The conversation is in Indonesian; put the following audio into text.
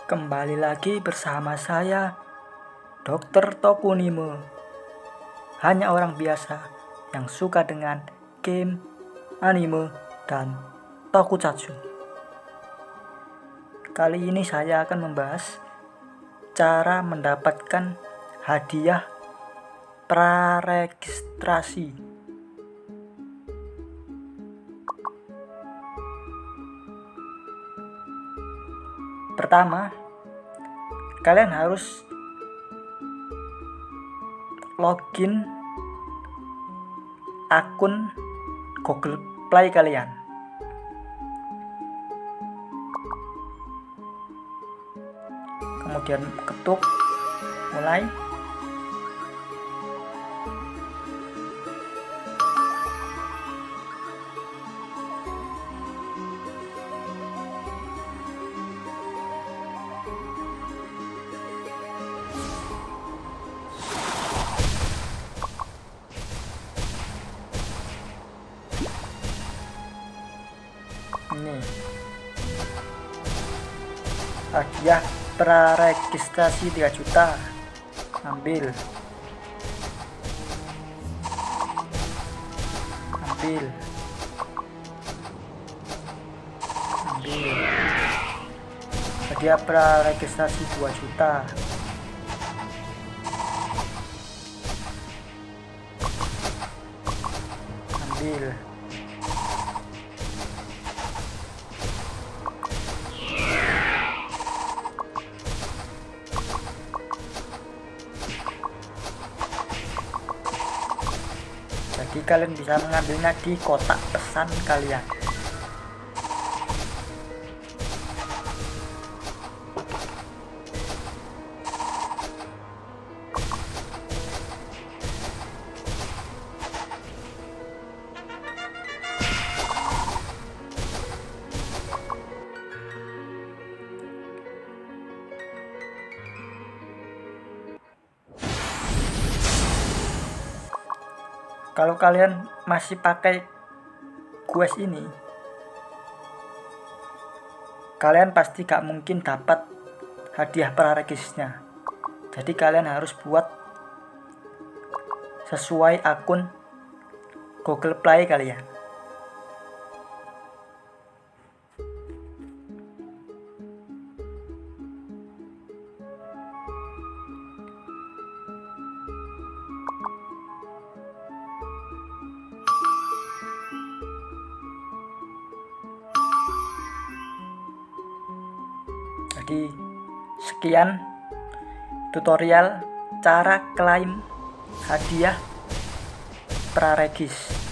Kembali lagi bersama saya, Dr. Tokunimo. Hanya orang biasa yang suka dengan game, anime, dan tokusatsu. Kali ini saya akan membahas cara mendapatkan hadiah praregistrasi. Pertama, kalian harus login akun Google Play kalian. Kemudian ketuk mulai. Ini hadiah praregistrasi 3 juta. Ambil hadiah praregistrasi 2 juta. Ambil jadi kalian bisa mengambilnya di kotak pesan kalian. Kalau kalian masih pakai quest ini, kalian pasti gak mungkin dapat hadiah praregisnya. Jadi kalian harus buat sesuai akun Google Play kalian. Jadi sekian tutorial cara klaim hadiah praregis.